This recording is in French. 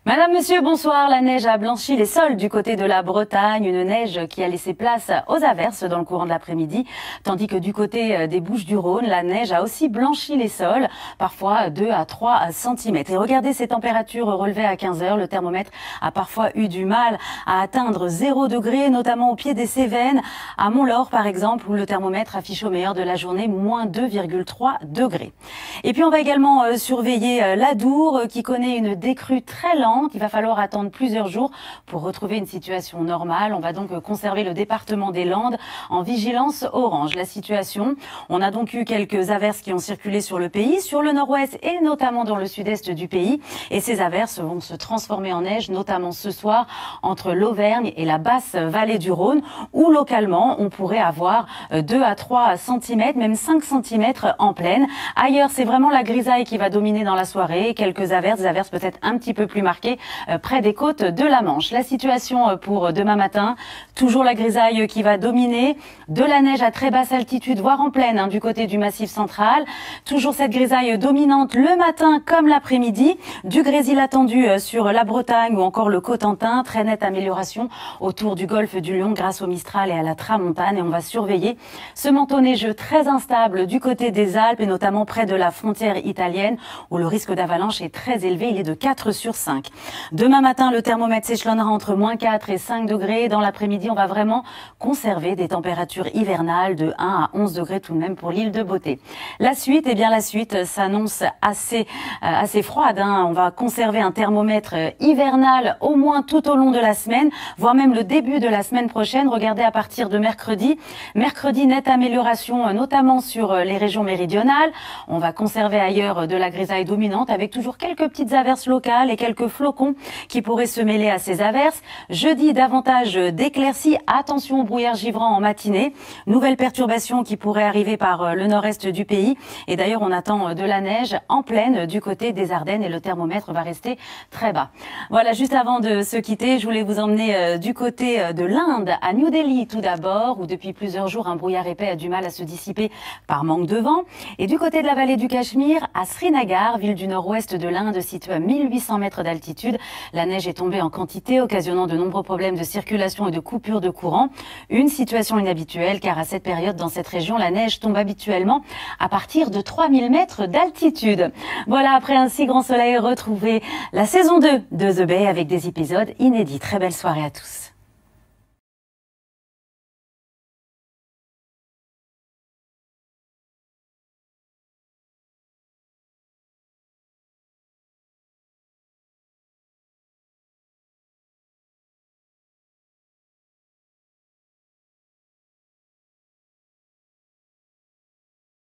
Madame, monsieur, bonsoir. La neige a blanchi les sols du côté de la Bretagne, une neige qui a laissé place aux averses dans le courant de l'après-midi, tandis que du côté des Bouches-du-Rhône, la neige a aussi blanchi les sols, parfois 2 à 3 cm. Et regardez ces températures relevées à 15 heures. Le thermomètre a parfois eu du mal à atteindre 0 degré, notamment au pied des Cévennes, à Mont-Laur par exemple, où le thermomètre affiche au meilleur de la journée moins 2,3 degrés. Et puis on va également surveiller l'Adour qui connaît une décrue très lente. Il va falloir attendre plusieurs jours pour retrouver une situation normale. On va donc conserver le département des Landes en vigilance orange. La situation, on a donc eu quelques averses qui ont circulé sur le pays, sur le nord-ouest et notamment dans le sud-est du pays. Et ces averses vont se transformer en neige, notamment ce soir entre l'Auvergne et la basse vallée du Rhône, où localement on pourrait avoir 2 à 3 cm, même 5 cm en plaine. Ailleurs, c'est vraiment la grisaille qui va dominer dans la soirée. Quelques averses, des averses peut-être un petit peu plus marquées près des côtes de la Manche. La situation pour demain matin, toujours la grisaille qui va dominer, de la neige à très basse altitude, voire en plaine du côté du Massif central. Toujours cette grisaille dominante le matin comme l'après-midi. Du grésil attendu sur la Bretagne ou encore le Cotentin. Très nette amélioration autour du golfe du Lion grâce au Mistral et à la Tramontane. Et on va surveiller ce manteau neigeux très instable du côté des Alpes et notamment près de la frontière italienne où le risque d'avalanche est très élevé. Il est de 4 sur 5. Demain matin, le thermomètre s'échelonnera entre moins 4 et 5 degrés. Dans l'après-midi, on va vraiment conserver des températures hivernales de 1 à 11 degrés tout de même pour l'île de Beauté. La suite, la suite s'annonce assez froide. On va conserver un thermomètre hivernal au moins tout au long de la semaine, voire même le début de la semaine prochaine. Regardez à partir de mercredi. Mercredi, nette amélioration, notamment sur les régions méridionales. On va conserver ailleurs de la grisaille dominante avec toujours quelques petites averses locales et quelques flocons qui pourraient se mêler à ces averses. Jeudi, davantage d'éclaircies. Attention au brouillard givrant en matinée. Nouvelle perturbation qui pourrait arriver par le nord-est du pays. Et d'ailleurs, on attend de la neige en plaine du côté des Ardennes et le thermomètre va rester très bas. Voilà, juste avant de se quitter, je voulais vous emmener du côté de l'Inde, à New Delhi tout d'abord, où depuis plusieurs jours, un brouillard épais a du mal à se dissiper par manque de vent. Et du côté de la vallée du Cachemire, à Srinagar, ville du nord-ouest de l'Inde, située à 1800 mètres d'altitude. La neige est tombée en quantité, occasionnant de nombreux problèmes de circulation et de coupure de courant. Une situation inhabituelle, car à cette période, dans cette région, la neige tombe habituellement à partir de 3000 mètres d'altitude. Voilà, après un si grand soleil, retrouvez la saison 2 de The Bay avec des épisodes inédits. Très belle soirée à tous.